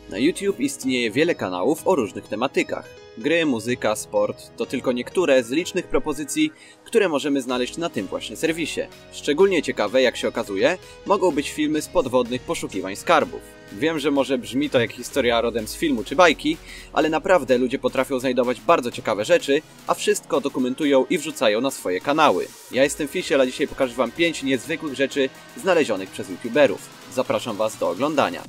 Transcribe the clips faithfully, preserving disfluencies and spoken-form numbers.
Na YouTube istnieje wiele kanałów o różnych tematykach. Gry, muzyka, sport to tylko niektóre z licznych propozycji, które możemy znaleźć na tym właśnie serwisie. Szczególnie ciekawe, jak się okazuje, mogą być filmy z podwodnych poszukiwań skarbów. Wiem, że może brzmi to jak historia rodem z filmu czy bajki, ale naprawdę ludzie potrafią znajdować bardzo ciekawe rzeczy, a wszystko dokumentują i wrzucają na swoje kanały. Ja jestem Fisiel, a dzisiaj pokażę wam pięć niezwykłych rzeczy znalezionych przez youtuberów. Zapraszam was do oglądania.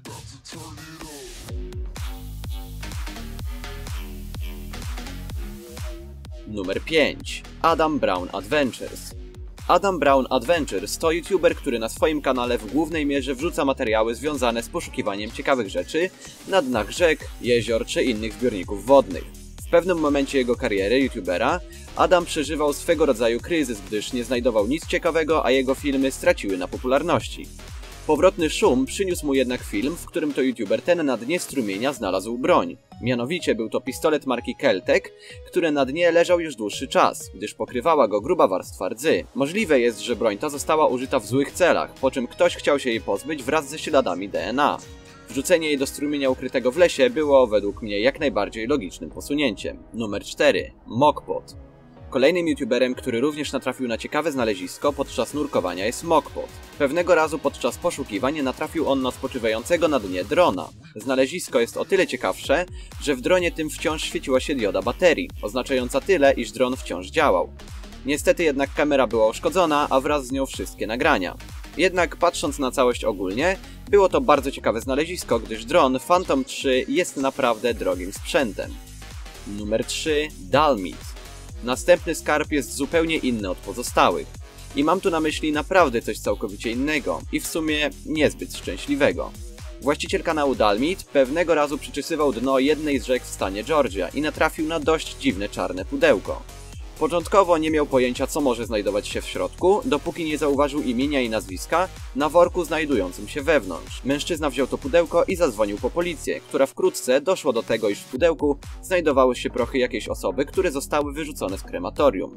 Numer pięć. Adam Brown Adventures. Adam Brown Adventures to youtuber, który na swoim kanale w głównej mierze wrzuca materiały związane z poszukiwaniem ciekawych rzeczy na dnach rzek, jezior czy innych zbiorników wodnych. W pewnym momencie jego kariery youtubera Adam przeżywał swego rodzaju kryzys, gdyż nie znajdował nic ciekawego, a jego filmy straciły na popularności. Powrotny szum przyniósł mu jednak film, w którym to youtuber ten na dnie strumienia znalazł broń. Mianowicie był to pistolet marki Keltec, który na dnie leżał już dłuższy czas, gdyż pokrywała go gruba warstwa rdzy. Możliwe jest, że broń ta została użyta w złych celach, po czym ktoś chciał się jej pozbyć wraz ze śladami D N A. Wrzucenie jej do strumienia ukrytego w lesie było według mnie jak najbardziej logicznym posunięciem. Numer cztery. Mokpot. Kolejnym youtuberem, który również natrafił na ciekawe znalezisko podczas nurkowania jest Mokpot. Pewnego razu podczas poszukiwań natrafił on na spoczywającego na dnie drona. Znalezisko jest o tyle ciekawsze, że w dronie tym wciąż świeciła się dioda baterii, oznaczająca tyle, iż dron wciąż działał. Niestety jednak kamera była uszkodzona, a wraz z nią wszystkie nagrania. Jednak patrząc na całość ogólnie, było to bardzo ciekawe znalezisko, gdyż dron Phantom trzy jest naprawdę drogim sprzętem. Numer trzy. Dalmit. Następny skarb jest zupełnie inny od pozostałych. I mam tu na myśli naprawdę coś całkowicie innego i w sumie niezbyt szczęśliwego. Właściciel kanału Dalmit pewnego razu przyczesywał dno jednej z rzek w stanie Georgia i natrafił na dość dziwne czarne pudełko. Początkowo nie miał pojęcia, co może znajdować się w środku, dopóki nie zauważył imienia i nazwiska na worku znajdującym się wewnątrz. Mężczyzna wziął to pudełko i zadzwonił po policję, która wkrótce doszła do tego, iż w pudełku znajdowały się prochy jakiejś osoby, które zostały wyrzucone z krematorium.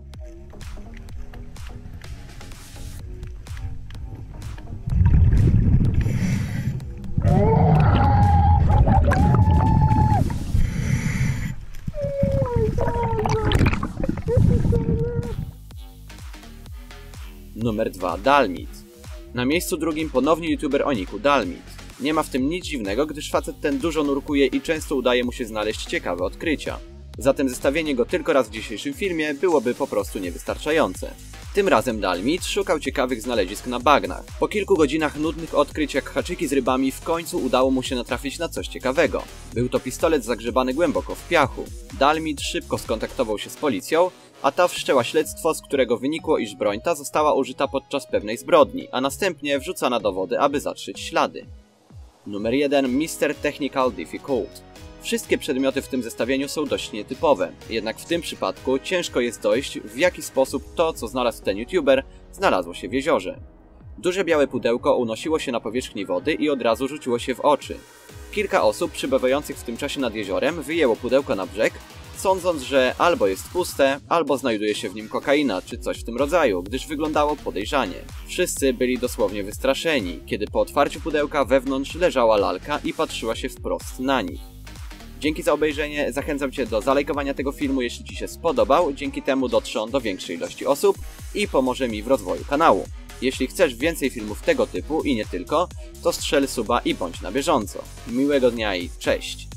Numer dwa. Dalmit. Na miejscu drugim ponownie youtuber o niku Dalmit. Nie ma w tym nic dziwnego, gdyż facet ten dużo nurkuje i często udaje mu się znaleźć ciekawe odkrycia. Zatem zestawienie go tylko raz w dzisiejszym filmie byłoby po prostu niewystarczające. Tym razem Dalmit szukał ciekawych znalezisk na bagnach. Po kilku godzinach nudnych odkryć jak haczyki z rybami w końcu udało mu się natrafić na coś ciekawego. Był to pistolet zagrzebany głęboko w piachu. Dalmit szybko skontaktował się z policją, a ta wszczęła śledztwo, z którego wynikło, iż broń ta została użyta podczas pewnej zbrodni, a następnie wrzucana do wody, aby zatrzeć ślady. Numer jeden. mister Technical Difficult. Wszystkie przedmioty w tym zestawieniu są dość nietypowe, jednak w tym przypadku ciężko jest dojść, w jaki sposób to, co znalazł ten youtuber, znalazło się w jeziorze. Duże białe pudełko unosiło się na powierzchni wody i od razu rzuciło się w oczy. Kilka osób przebywających w tym czasie nad jeziorem wyjęło pudełko na brzeg, sądząc, że albo jest puste, albo znajduje się w nim kokaina, czy coś w tym rodzaju, gdyż wyglądało podejrzanie. Wszyscy byli dosłownie wystraszeni, kiedy po otwarciu pudełka wewnątrz leżała lalka i patrzyła się wprost na nich. Dzięki za obejrzenie, zachęcam Cię do zalajkowania tego filmu, jeśli Ci się spodobał, dzięki temu dotrze on do większej ilości osób i pomoże mi w rozwoju kanału. Jeśli chcesz więcej filmów tego typu i nie tylko, to strzel suba i bądź na bieżąco. Miłego dnia i cześć!